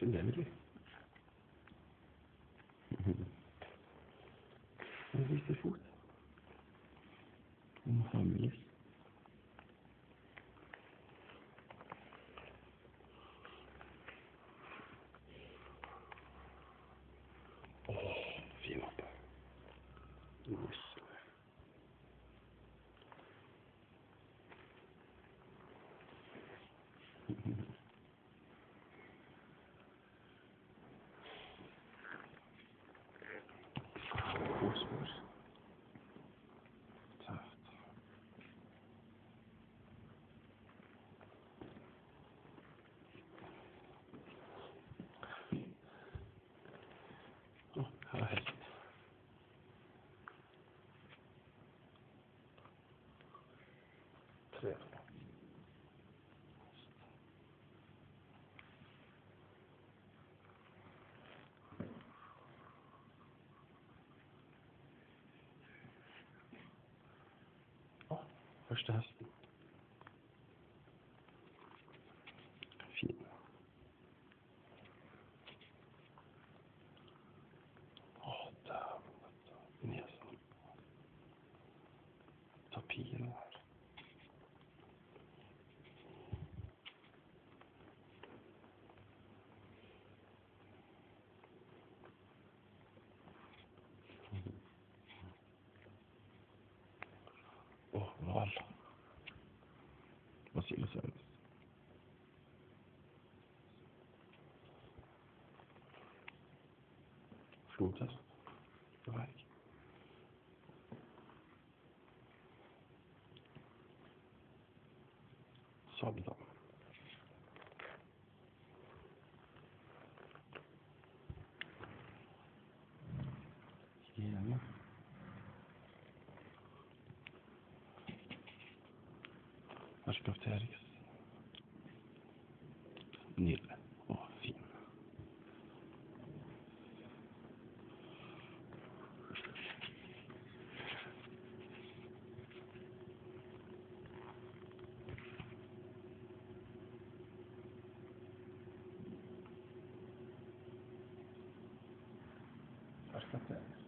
lever vi. Jeg viser fot. Om families. Fin oppe. Yes. Kosmos. Tøft. Her er hest. Tre. Første hesten. Fin. Dæven. Nesen. Tapiren her. Val. Basilosaurus. Flodhest. Dverg. Sabeltann. Hyene. Archaeopteryx. Nydelig. Fin. Archaeopteryx.